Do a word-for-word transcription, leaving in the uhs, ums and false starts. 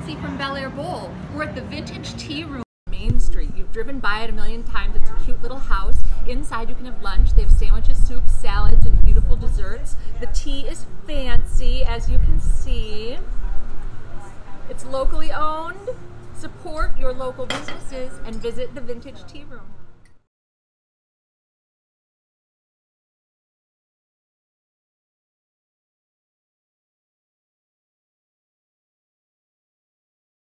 Nancy from Bel Air Bowl. We're at the Vintage Tea Room. Main Street. You've driven by it a million times. It's a cute little house. Inside you can have lunch. They have sandwiches, soups, salads, and beautiful desserts. The tea is fancy, as you can see. It's locally owned. Support your local businesses and visit the Vintage Tea Room.